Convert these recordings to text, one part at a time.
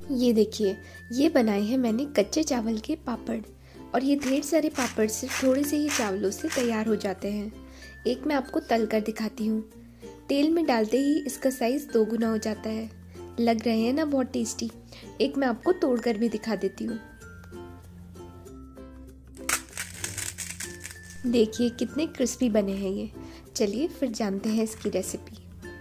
ये देखिए, ये बनाए हैं मैंने कच्चे चावल के पापड़। और ये ढेर सारे पापड़ सिर्फ थोड़े से ही चावलों से तैयार हो जाते हैं। एक मैं आपको तल कर दिखाती हूँ। तेल में डालते ही इसका साइज़ 2 गुना हो जाता है। लग रहे हैं ना बहुत टेस्टी। एक मैं आपको तोड़ कर भी दिखा देती हूँ। देखिए कितने क्रिस्पी बने हैं ये। चलिए फिर जानते हैं इसकी रेसिपी।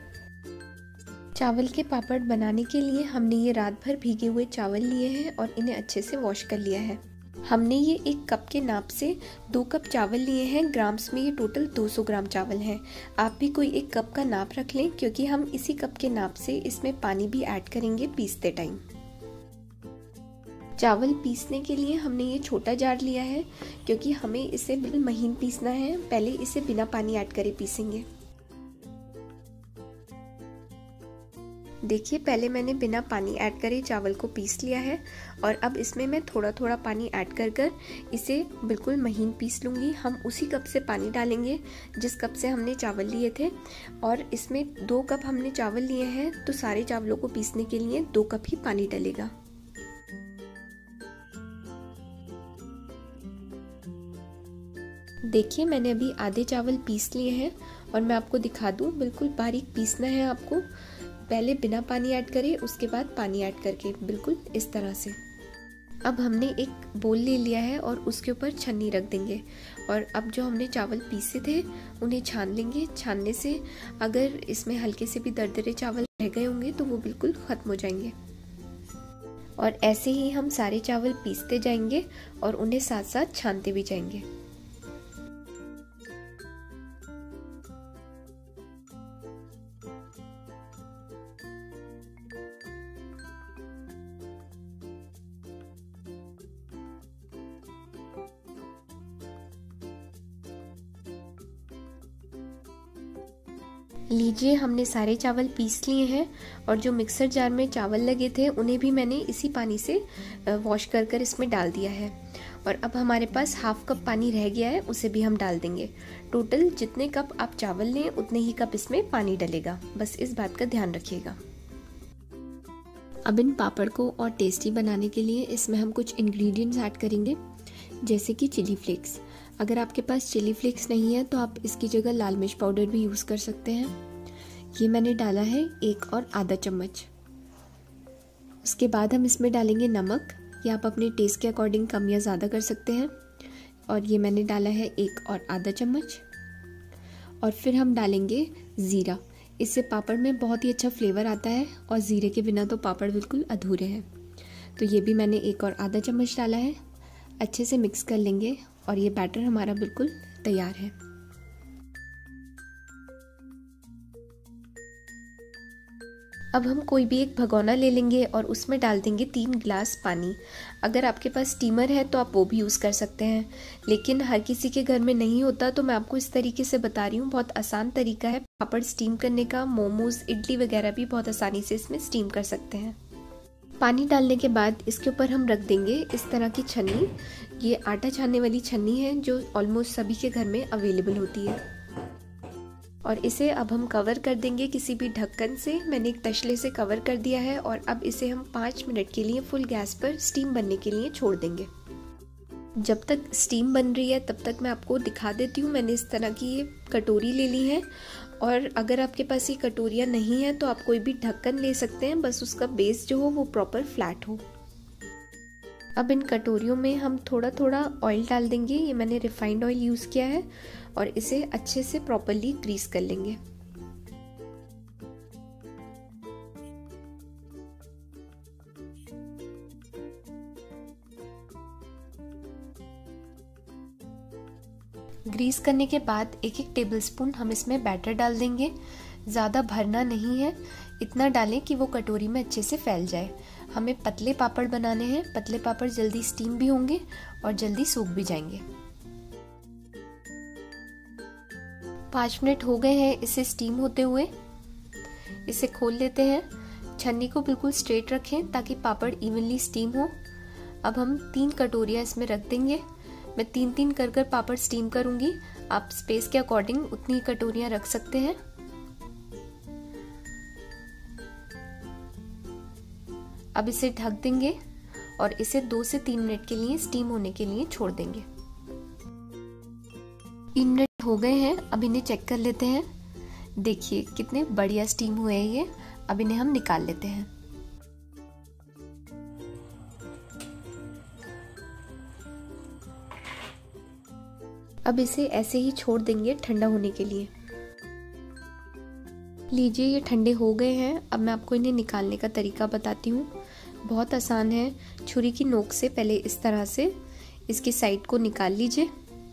चावल के पापड़ बनाने के लिए हमने ये रात भर भीगे हुए चावल लिए हैं और इन्हें अच्छे से वॉश कर लिया है। हमने ये 1 कप के नाप से 2 कप चावल लिए हैं। ग्राम्स में ये टोटल 200 ग्राम चावल हैं। आप भी कोई 1 कप का नाप रख लें, क्योंकि हम इसी कप के नाप से इसमें पानी भी ऐड करेंगे पीसते टाइम। चावल पीसने के लिए हमने ये छोटा जार लिया है, क्योंकि हमें इसे बिल्कुल महीन पीसना है। पहले इसे बिना पानी ऐड करे पीसेंगे। देखिए पहले मैंने बिना पानी ऐड करे चावल को पीस लिया है और अब इसमें मैं थोड़ा थोड़ा पानी ऐड कर इसे बिल्कुल महीन पीस लूँगी। हम उसी कप से पानी डालेंगे जिस कप से हमने चावल लिए थे, और इसमें 2 कप हमने चावल लिए हैं, तो सारे चावलों को पीसने के लिए 2 कप ही पानी डलेगा। देखिए मैंने अभी आधे चावल पीस लिए हैं और मैं आपको दिखा दूँ, बिल्कुल बारीक पीसना है आपको। पहले बिना पानी ऐड करें, उसके बाद पानी ऐड करके, बिल्कुल इस तरह से। अब हमने एक बोल ले लिया है और उसके ऊपर छन्नी रख देंगे और अब जो हमने चावल पीसे थे उन्हें छान लेंगे। छानने से अगर इसमें हल्के से भी दरदरे चावल रह गए होंगे तो वो बिल्कुल ख़त्म हो जाएंगे। और ऐसे ही हम सारे चावल पीसते जाएंगे और उन्हें साथ साथ छानते भी जाएंगे। लीजिए हमने सारे चावल पीस लिए हैं और जो मिक्सर जार में चावल लगे थे उन्हें भी मैंने इसी पानी से वॉश कर इसमें डाल दिया है। और अब हमारे पास ½ कप पानी रह गया है, उसे भी हम डाल देंगे। टोटल जितने कप आप चावल लें उतने ही कप इसमें पानी डलेगा, बस इस बात का ध्यान रखिएगा। अब इन पापड़ को और टेस्टी बनाने के लिए इसमें हम कुछ इंग्रेडिएंट्स ऐड करेंगे, जैसे कि चिली फ्लेक्स। अगर आपके पास चिली फ्लेक्स नहीं है तो आप इसकी जगह लाल मिर्च पाउडर भी यूज़ कर सकते हैं। ये मैंने डाला है 1 और आधा चम्मच। उसके बाद हम इसमें डालेंगे नमक, या आप अपने टेस्ट के अकॉर्डिंग कम या ज़्यादा कर सकते हैं। और ये मैंने डाला है 1 और आधा चम्मच। और फिर हम डालेंगे ज़ीरा। इससे पापड़ में बहुत ही अच्छा फ्लेवर आता है और ज़ीरे के बिना तो पापड़ बिल्कुल अधूरे हैं। तो ये भी मैंने 1 और आधा चम्मच डाला है। अच्छे से मिक्स कर लेंगे और ये बैटर हमारा बिल्कुल तैयार है। अब हम कोई भी एक भगोना ले लेंगे और उसमें डाल देंगे 3 गिलास पानी। अगर आपके पास स्टीमर है तो आप वो भी यूज़ कर सकते हैं, लेकिन हर किसी के घर में नहीं होता, तो मैं आपको इस तरीके से बता रही हूँ। बहुत आसान तरीका है पापड़ स्टीम करने का। मोमोज, इडली वगैरह भी बहुत आसानी से इसमें स्टीम कर सकते हैं। पानी डालने के बाद इसके ऊपर हम रख देंगे इस तरह की छन्नी। ये आटा छानने वाली छन्नी है जो ऑलमोस्ट सभी के घर में अवेलेबल होती है। और इसे अब हम कवर कर देंगे किसी भी ढक्कन से। मैंने एक तसले से कवर कर दिया है और अब इसे हम 5 मिनट के लिए फुल गैस पर स्टीम बनने के लिए छोड़ देंगे। जब तक स्टीम बन रही है तब तक मैं आपको दिखा देती हूँ। मैंने इस तरह की ये कटोरी ले ली है, और अगर आपके पास ये कटोरियाँ नहीं है तो आप कोई भी ढक्कन ले सकते हैं, बस उसका बेस जो हो वो प्रॉपर फ्लैट हो। अब इन कटोरियों में हम थोड़ा थोड़ा ऑयल डाल देंगे। ये मैंने रिफाइंड ऑयल यूज़ किया है और इसे अच्छे से प्रॉपरली ग्रीस कर लेंगे। ग्रीस करने के बाद 1-1 टेबलस्पून हम इसमें बैटर डाल देंगे। ज़्यादा भरना नहीं है, इतना डालें कि वो कटोरी में अच्छे से फैल जाए। हमें पतले पापड़ बनाने हैं। पतले पापड़ जल्दी स्टीम भी होंगे और जल्दी सूख भी जाएंगे। 5 मिनट हो गए हैं इसे स्टीम होते हुए। इसे खोल लेते हैं। छन्नी को बिल्कुल स्ट्रेट रखें ताकि पापड़ इवनली स्टीम हो। अब हम 3 कटोरियाँ इसमें रख देंगे। मैं 3-3 कर पापड़ स्टीम करूंगी। आप स्पेस के अकॉर्डिंग उतनी कटोरियां रख सकते हैं। अब इसे ढक देंगे और इसे 2 से 3 मिनट के लिए स्टीम होने के लिए छोड़ देंगे। 3 मिनट हो गए हैं, अब इन्हें चेक कर लेते हैं। देखिए कितने बढ़िया स्टीम हुए हैं ये। अब इन्हें हम निकाल लेते हैं। अब इसे ऐसे ही छोड़ देंगे ठंडा होने के लिए। लीजिए ये ठंडे हो गए हैं। अब मैं आपको इन्हें निकालने का तरीका बताती हूँ। बहुत आसान है। छुरी की नोक से पहले इस तरह से इसकी साइड को निकाल लीजिए।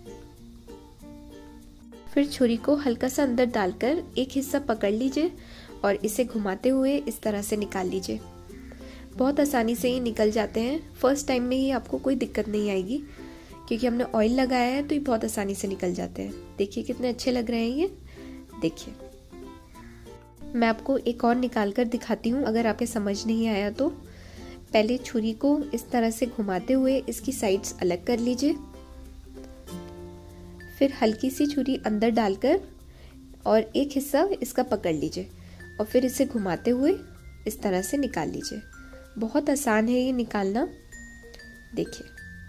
फिर छुरी को हल्का सा अंदर डालकर एक हिस्सा पकड़ लीजिए और इसे घुमाते हुए इस तरह से निकाल लीजिए। बहुत आसानी से ये निकल जाते हैं। फर्स्ट टाइम में ही आपको कोई दिक्कत नहीं आएगी क्योंकि हमने ऑयल लगाया है, तो ये बहुत आसानी से निकल जाते हैं। देखिए कितने अच्छे लग रहे हैं ये। देखिए मैं आपको एक और निकाल कर दिखाती हूँ, अगर आपके समझ नहीं आया तो। पहले छुरी को इस तरह से घुमाते हुए इसकी साइड्स अलग कर लीजिए। फिर हल्की सी छुरी अंदर डालकर और एक हिस्सा इसका पकड़ लीजिए और फिर इसे घुमाते हुए इस तरह से निकाल लीजिए। बहुत आसान है ये निकालना। देखिए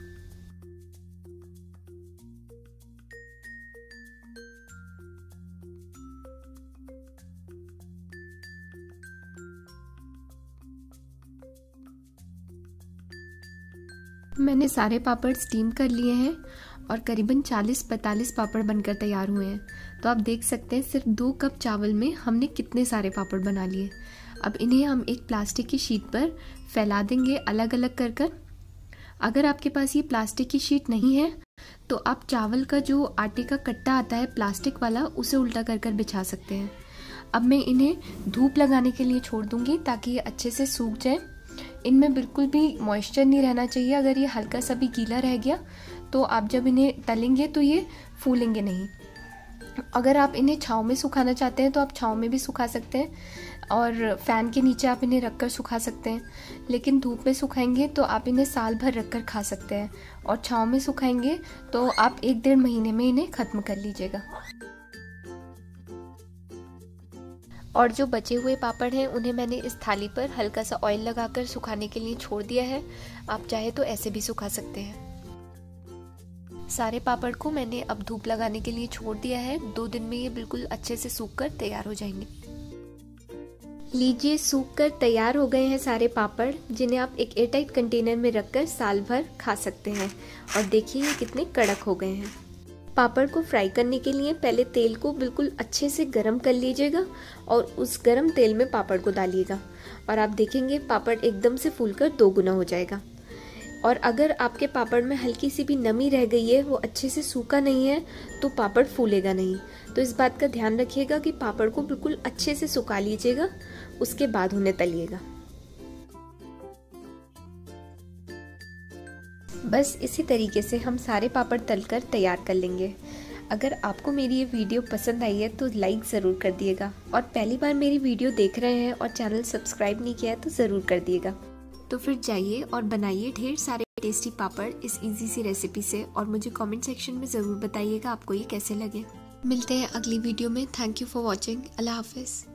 मैंने सारे पापड़ स्टीम कर लिए हैं और करीबन 40-45 पापड़ बनकर तैयार हुए हैं। तो आप देख सकते हैं सिर्फ 2 कप चावल में हमने कितने सारे पापड़ बना लिए। अब इन्हें हम एक प्लास्टिक की शीट पर फैला देंगे अलग अलग कर कर। अगर आपके पास ये प्लास्टिक की शीट नहीं है तो आप चावल का जो आटे का कट्टा आता है प्लास्टिक वाला, उसे उल्टा कर कर बिछा सकते हैं। अब मैं इन्हें धूप लगाने के लिए छोड़ दूंगी ताकि ये अच्छे से सूख जाए। इनमें बिल्कुल भी मॉइस्चर नहीं रहना चाहिए। अगर ये हल्का सा भी गीला रह गया तो आप जब इन्हें तलेंगे तो ये फूलेंगे नहीं। अगर आप इन्हें छांव में सुखाना चाहते हैं तो आप छांव में भी सुखा सकते हैं और फैन के नीचे आप इन्हें रखकर सुखा सकते हैं। लेकिन धूप में सुखाएंगे तो आप इन्हें साल भर रखकर खा सकते हैं और छांव में सुखाएंगे तो आप 1-1.5 महीने में इन्हें खत्म कर लीजिएगा। और जो बचे हुए पापड़ हैं उन्हें मैंने इस थाली पर हल्का सा ऑयल लगाकर सुखाने के लिए छोड़ दिया है। आप चाहे तो ऐसे भी सुखा सकते हैं। सारे पापड़ को मैंने अब धूप लगाने के लिए छोड़ दिया है। 2 दिन में ये बिल्कुल अच्छे से सूखकर तैयार हो जाएंगे। लीजिए सूखकर तैयार हो गए हैं सारे पापड़, जिन्हें आप एक एयरटाइट कंटेनर में रखकर साल भर खा सकते हैं। और देखिए ये कितने कड़क हो गए हैं। पापड़ को फ्राई करने के लिए पहले तेल को बिल्कुल अच्छे से गरम कर लीजिएगा और उस गरम तेल में पापड़ को डालिएगा और आप देखेंगे पापड़ एकदम से फूलकर 2 गुना हो जाएगा। और अगर आपके पापड़ में हल्की सी भी नमी रह गई है, वो अच्छे से सूखा नहीं है, तो पापड़ फूलेगा नहीं। तो इस बात का ध्यान रखिएगा कि पापड़ को बिल्कुल अच्छे से सुखा लीजिएगा, उसके बाद उन्हें तलिएगा। बस इसी तरीके से हम सारे पापड़ तलकर तैयार कर लेंगे। अगर आपको मेरी ये वीडियो पसंद आई है तो लाइक ज़रूर कर दिएगा और पहली बार मेरी वीडियो देख रहे हैं और चैनल सब्सक्राइब नहीं किया है तो ज़रूर कर दिएगा। तो फिर जाइए और बनाइए ढेर सारे टेस्टी पापड़ इस इजी सी रेसिपी से और मुझे कमेंट सेक्शन में ज़रूर बताइएगा आपको ये कैसे लगे। मिलते हैं अगली वीडियो में। Thank you for watching. Allah हाफिज़।